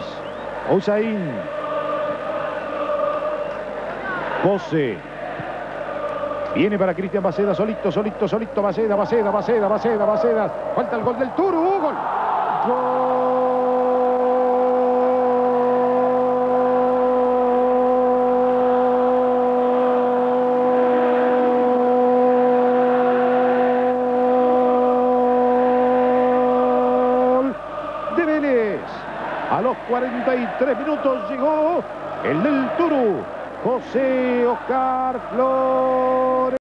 Vélez. Hussein. José. Viene para Cristian Baceda, solito, Baceda. Falta el gol del Turu, gol. Gol de Vélez. A los 43 minutos llegó el del Turu, José Oscar Flores.